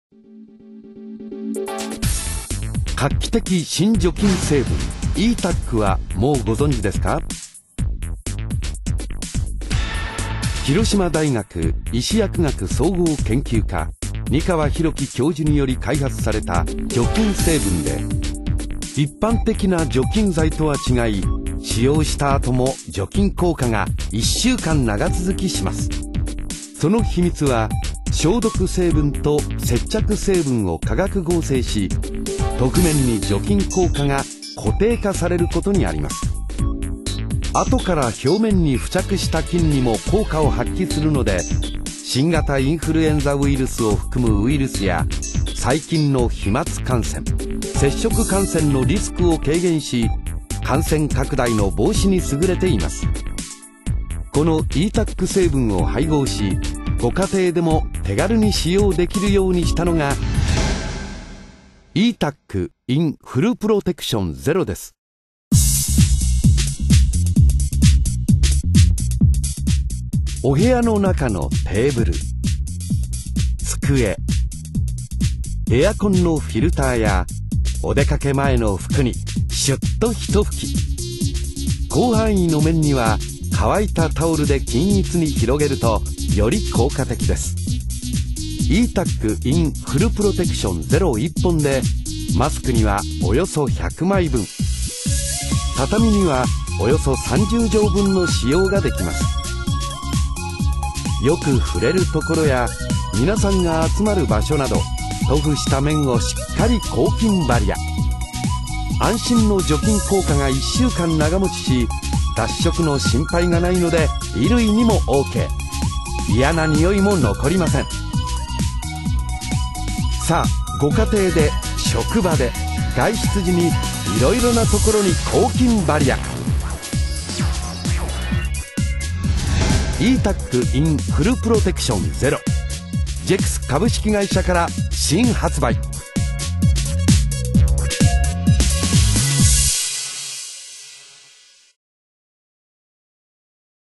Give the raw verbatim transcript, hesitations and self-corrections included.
画期的新除菌成分 イータック はもうご存知ですか？広島大学医歯薬学総合研究科三川博樹教授により開発された除菌成分で、一般的な除菌剤とは違い、使用した後も除菌効果がいっしゅうかん長続きします。その秘密は、消毒成分と接着成分を化学合成し、側面に除菌効果が固定化されることにあります。後から表面に付着した菌にも効果を発揮するので、新型インフルエンザウイルスを含むウイルスや細菌の飛沫感染、接触感染のリスクを軽減し、感染拡大の防止に優れています。この イータック 成分を配合し、ご家庭でも手軽に使用できるようにしたのが イータック in フルプロテクションゼロです。お部屋の中のテーブル、机、エアコンのフィルターやお出かけ前の服にシュッと一吹き。広範囲の面には乾いたタオルで均一に広げるとより効果的です。 イータック in フルプロテクションゼロいっぽんでマスクにはおよそひゃくまいぶん、畳にはおよそさんじゅうじょうぶんの使用ができます。よく触れるところや皆さんが集まる場所など、塗布した面をしっかり抗菌バリア。安心の除菌効果がいっしゅうかん長持ちし、脱色の心配がないので衣類にも オーケー、 嫌な匂いも残りません。さあ、ご家庭で、職場で、外出時にいろいろなところに抗菌バリア。イータック in フルプロテクションゼロ、ジェクス株式会社から新発売。